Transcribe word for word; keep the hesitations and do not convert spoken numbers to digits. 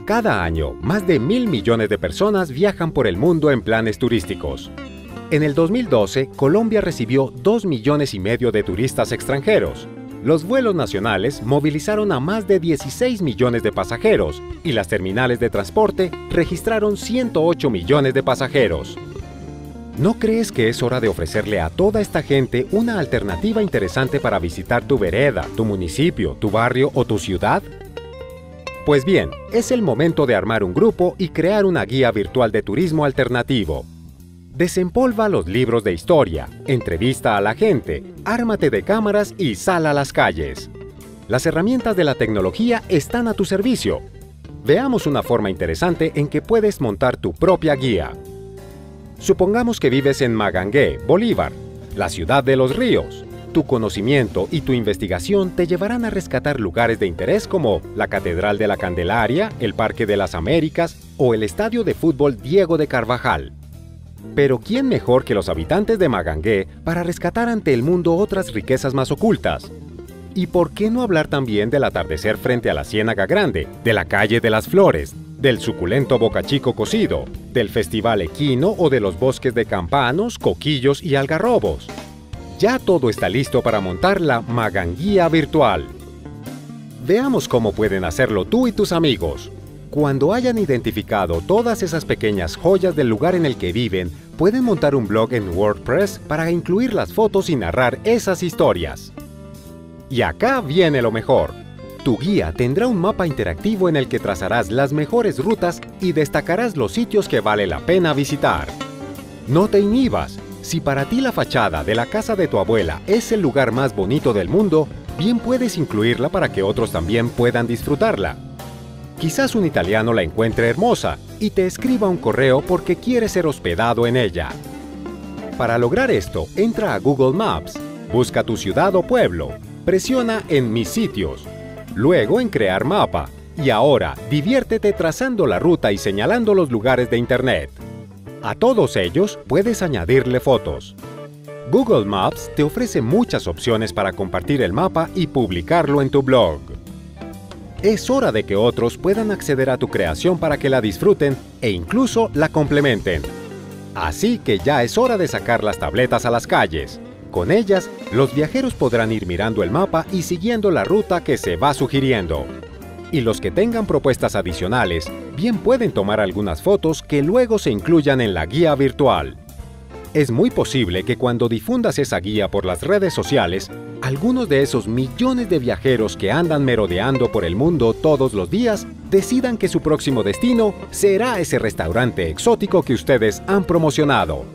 Cada año, más de mil millones de personas viajan por el mundo en planes turísticos. En el dos mil doce, Colombia recibió dos millones y medio de turistas extranjeros. Los vuelos nacionales movilizaron a más de dieciséis millones de pasajeros y las terminales de transporte registraron ciento ocho millones de pasajeros. ¿No crees que es hora de ofrecerle a toda esta gente una alternativa interesante para visitar tu vereda, tu municipio, tu barrio o tu ciudad? Pues bien, es el momento de armar un grupo y crear una guía virtual de turismo alternativo. Desempolva los libros de historia, entrevista a la gente, ármate de cámaras y sal a las calles. Las herramientas de la tecnología están a tu servicio. Veamos una forma interesante en que puedes montar tu propia guía. Supongamos que vives en Magangué, Bolívar, la ciudad de los ríos. Tu conocimiento y tu investigación te llevarán a rescatar lugares de interés como la Catedral de la Candelaria, el Parque de las Américas o el Estadio de Fútbol Diego de Carvajal. Pero ¿quién mejor que los habitantes de Magangué para rescatar ante el mundo otras riquezas más ocultas? ¿Y por qué no hablar también del atardecer frente a la Ciénaga Grande, de la Calle de las Flores, del suculento bocachico cocido, del Festival Equino o de los bosques de campanos, coquillos y algarrobos? Ya todo está listo para montar la Maganguía virtual. Veamos cómo pueden hacerlo tú y tus amigos. Cuando hayan identificado todas esas pequeñas joyas del lugar en el que viven, pueden montar un blog en WordPress para incluir las fotos y narrar esas historias. Y acá viene lo mejor. Tu guía tendrá un mapa interactivo en el que trazarás las mejores rutas y destacarás los sitios que vale la pena visitar. No te inhibas. Si para ti la fachada de la casa de tu abuela es el lugar más bonito del mundo, bien puedes incluirla para que otros también puedan disfrutarla. Quizás un italiano la encuentre hermosa y te escriba un correo porque quiere ser hospedado en ella. Para lograr esto, entra a Google Maps, busca tu ciudad o pueblo, presiona en Mis sitios, luego en Crear mapa y ahora diviértete trazando la ruta y señalando los lugares de Internet. A todos ellos puedes añadirle fotos. Google Maps te ofrece muchas opciones para compartir el mapa y publicarlo en tu blog. Es hora de que otros puedan acceder a tu creación para que la disfruten e incluso la complementen. Así que ya es hora de sacar las tabletas a las calles. Con ellas, los viajeros podrán ir mirando el mapa y siguiendo la ruta que se va sugiriendo. Y los que tengan propuestas adicionales, bien pueden tomar algunas fotos que luego se incluyan en la guía virtual. Es muy posible que cuando difundas esa guía por las redes sociales, algunos de esos millones de viajeros que andan merodeando por el mundo todos los días decidan que su próximo destino será ese restaurante exótico que ustedes han promocionado.